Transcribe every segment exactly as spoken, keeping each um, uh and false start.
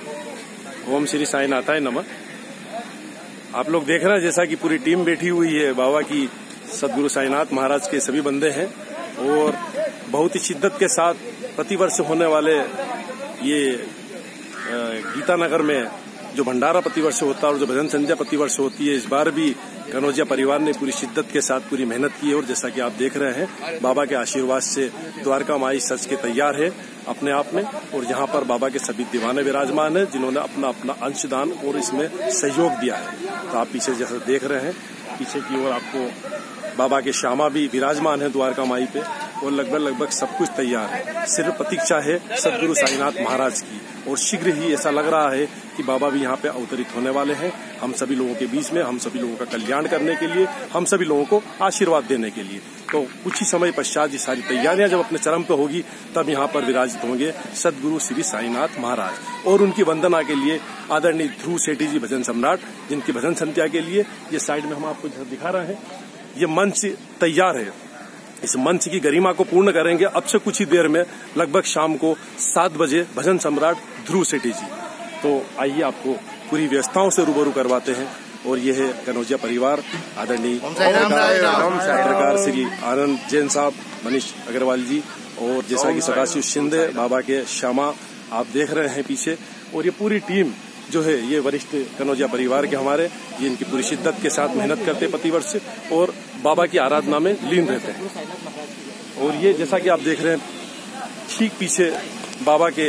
ओम श्री साईनाथाय नमः। आप लोग देख रहे हैं जैसा कि पूरी टीम बैठी हुई है। बाबा की सदगुरु साईनाथ महाराज के सभी बंदे हैं और बहुत ही शिद्दत के साथ प्रतिवर्ष होने वाले ये गीतानगर में जो भंडारा प्रतिवर्ष होता है और जो भजन संध्या प्रतिवर्ष होती है, इस बार भी कनौजिया परिवार ने पूरी शिद्दत के साथ पूरी मेहनत की है। और जैसा कि आप देख रहे हैं, बाबा के आशीर्वाद से द्वारका माई सज के तैयार है अपने आप में। और यहाँ पर बाबा के सभी दीवाने विराजमान है जिन्होंने अपना अपना अंशदान और इसमें सहयोग दिया है। तो आप पीछे जैसा देख रहे हैं, पीछे की ओर आपको बाबा के श्यामा भी विराजमान है द्वारका माई पे। और लगभग लगभग सब कुछ तैयार है, सिर्फ प्रतीक्षा है सदगुरु साईनाथ महाराज की। और शीघ्र ही ऐसा लग रहा है कि बाबा भी यहाँ पे अवतरित होने वाले हैं हम सभी लोगों के बीच में, हम सभी लोगों का कल्याण करने के लिए, हम सभी लोगों को आशीर्वाद देने के लिए। तो कुछ ही समय पश्चात ये सारी तैयारियां जब अपने चरम पे होगी, तब यहाँ पर विराजित होंगे सदगुरु श्री साईनाथ महाराज। और उनकी वंदना के लिए आदरणीय ध्रुव सेठी जी भजन सम्राट, जिनकी भजन संध्या के लिए ये साइड में हम आपको दिखा रहे हैं, ये मंच तैयार है। इस मंच की गरिमा को पूर्ण करेंगे अब से कुछ ही देर में, लगभग शाम को सात बजे भजन सम्राट ध्रुव सेठी जी। तो आइए आपको पूरी व्यवस्थाओं से रूबरू करवाते हैं। और ये है कनौजिया परिवार, आदरणीय पत्रकार श्री आनंद जैन साहब, मनीष अग्रवाल जी, और जैसा कि सदाशिव शिंदे, बाबा के श्यामा आप देख रहे हैं पीछे। और ये पूरी टीम जो है, ये वरिष्ठ कनौजिया परिवार के हमारे, ये इनकी पूरी शिद्दत के साथ मेहनत करते प्रतिवर्ष से और बाबा की आराधना में लीन रहते हैं। और ये जैसा कि आप देख रहे हैं, ठीक पीछे बाबा के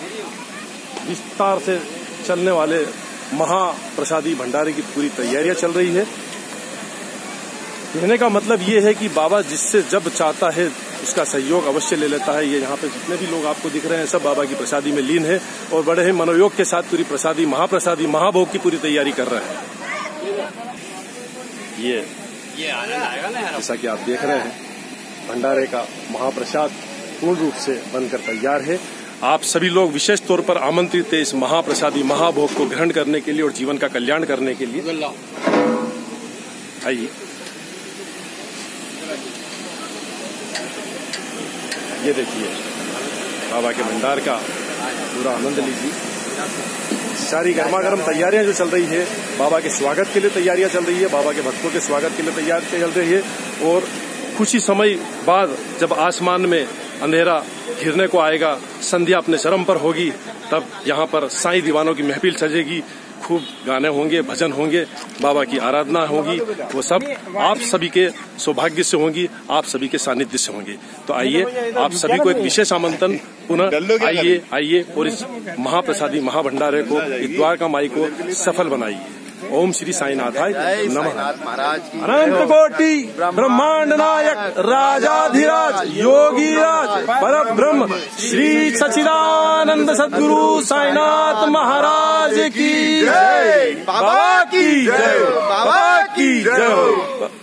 विस्तार से चलने वाले महाप्रसादी भंडारे की पूरी तैयारियां चल रही है। कहने का मतलब ये है कि बाबा जिससे जब चाहता है उसका सहयोग अवश्य ले लेता है। ये यहाँ पे जितने भी लोग आपको दिख रहे हैं, सब बाबा की प्रसादी में लीन है और बड़े ही मनोयोग के साथ पूरी प्रसादी, महाप्रसादी, महाभोग की पूरी तैयारी कर रहे हैं। ये ये आनंद आएगा ना, जैसा कि आप देख रहे हैं, भंडारे का महाप्रसाद पूर्ण रूप से बनकर तैयार है। आप सभी लोग विशेष तौर पर आमंत्रित है इस महाप्रसादी, महाभोग को ग्रहण करने के लिए और जीवन का कल्याण करने के लिए। आइए, ये देखिए बाबा के भंडार का पूरा आनंद लीजिए। सारी गर्मा गर्म तैयारियां जो चल रही है, बाबा के स्वागत के लिए तैयारियां चल रही है, बाबा के भक्तों के स्वागत के लिए तैयारी चल रही है। और कुछ ही समय बाद जब आसमान में अंधेरा घिरने को आएगा, संध्या अपने चरम पर होगी, तब यहाँ पर साईं दीवानों की महफिल सजेगी, खूब गाने होंगे, भजन होंगे, बाबा की आराधना होगी। वो सब आप सभी के सौभाग्य से होंगी, आप सभी के सानिध्य से होंगी। तो आइए, आप सभी को एक विशेष आमंत्रण, पुनः आइए आइए और इस महाप्रसादी महाभंडारे को, द्वारका माई को सफल बनाइए। ओम श्री साईनाथाय नमः। अनंत कोटि ब्रह्मांड नायक राजाधिराज योगीराज परब्रह्म श्री सच्चिदानंद सद्गुरु साईनाथ महाराज की जय। बाबा की जय, बाबा की जय।